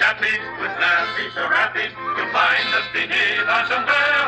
happy with Laffy so happy. You'll find us beneath our sombrero.